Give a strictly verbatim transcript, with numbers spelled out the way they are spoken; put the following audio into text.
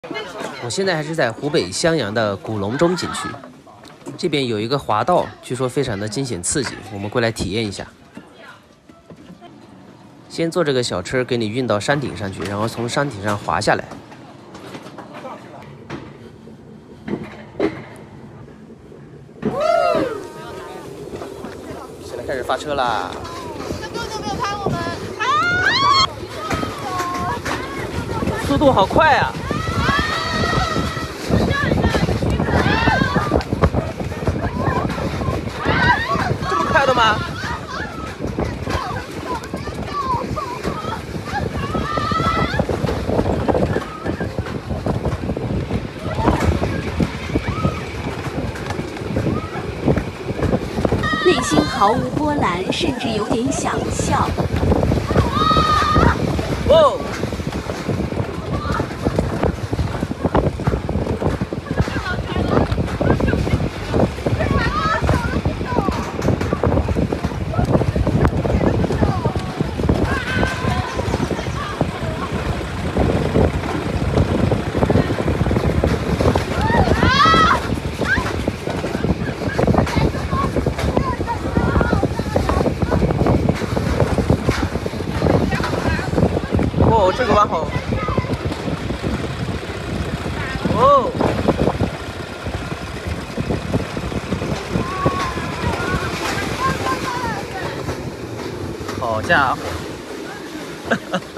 我现在还是在湖北襄阳的古隆中景区，这边有一个滑道，据说非常的惊险刺激，我们过来体验一下。先坐这个小车给你运到山顶上去，然后从山顶上滑下来。现在开始发车啦！ 那舅舅没有拍我们， 速度好快啊！ 快的吗？ 内心毫无波澜，甚至有点想笑。 哦！哦，这个弯好。哦，好家伙！